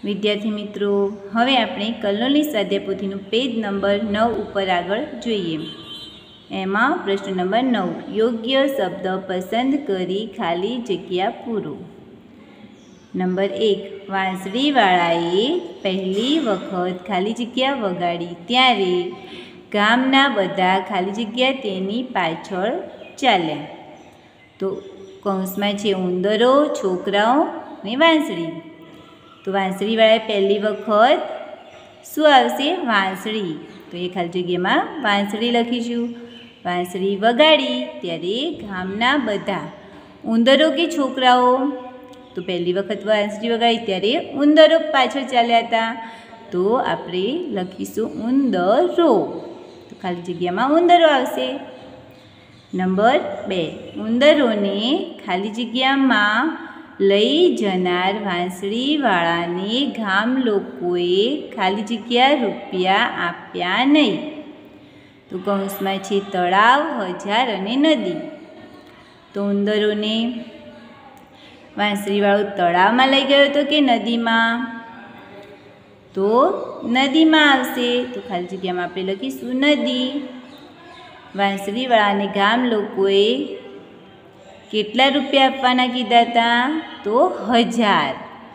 विद्यार्थी मित्रों, हवे आपणे कलोनी स्वाध्याय पोथीनुं पेज नंबर 9 पर आगळ जोईए। एमां प्रश्न नंबर 9, योग्य शब्द पसंद करी खाली जग्या पूरो। नंबर 1, वांसळीवाळाए पहली वखत खाली जग्या वगाड़ी त्यारे गामना बधा खाली जग्या तेनी पाछळ चाल्या। तो कौंसमां छे उंदरो, छोकराओ ने वांसળી। तो वांसळीवाळाए पहली वखत शुं आवशे? वांसળી। तो ये खाली जग्यामां वांसળી लखीशुं। वांसળી वगाड़ी त्यारे गामना बधा उंदरो के छोकराओ। तो पहली वखत वांसળી वगाड़ी त्यारे उंदरो पाछळ चाल्या हता। तो आपणे लखीशुं उंदरो। तो खाली जग्यामां उंदरो आवशे। नंबर 2, उंदरोने खाली जग्यामां लई जनार वांसळीवाळाने गाम लोकोए खाली जग्या रूपिया आप्या नहीं। तो कौंसमां छे तळाव, हजार अने नदी। तो उंदरोने वांसळीवाळो तळावमां लई गयो हतो के नदीमां? तो नदीमां आवशे। तो खाली जग्यामां आपणे लखीशुं नदी। वांसळीवाळाने गाम लोकोए કેટલા રૂપિયા આપવાના કીધા હતા? તો 1000।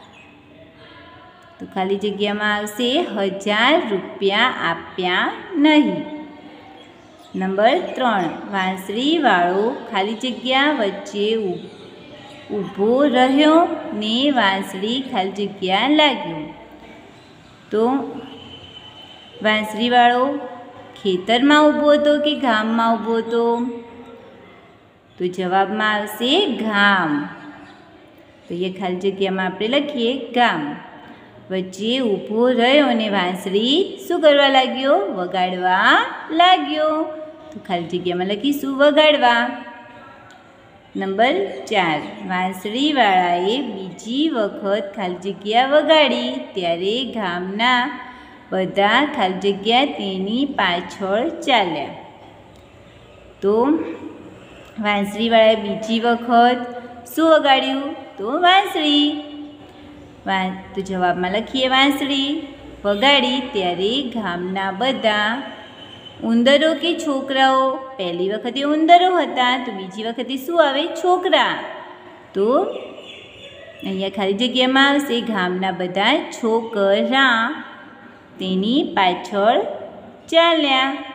તો ખાલી જગ્યામાં આવશે 1000 રૂપિયા આપ્યા નહીં। નંબર 3, વાંસળીવાળો ખાલી જગ્યા વચ્ચે ઊભો રહ્યો ને વાંસળી ખાલી જગ્યા લાગ્યો। તો વાંસળીવાળો ખેતરમાં ઊભો હતો કે ગામમાં ઊભો હતો? तो जवाब में आवशे गाम। तो ये खाली जग्या में आपणे लखीए गाम। वच्चे ऊभो रह्यो ने वांसળી शुं करवा लाग्यो? वगाड़वा लाग्यो। तो खाली जग्या में लखीशुं वगाड़वा। नंबर 4, वांसळीवाळाए बीजी वखत खाली जग्या वगाड़ी त्यारे गामना बधा खाली जग्या तेनी पाछळ चाल्या। तो वांसळीवाळाए बीजी वखत शुं वगाड्युं? तो वांसળી। तो जवाब में लखीए वांसળી वगाड़ी त्यारे गामना बधा उंदरो के छोकराओ। पहली वखते उंदरो हता, तो बीजी वखते शुं आवे? छोकरा। तो अहींया खाली जग्यामां आवशे गामना बधा छोकरा तेनी पाछळ चाल्या।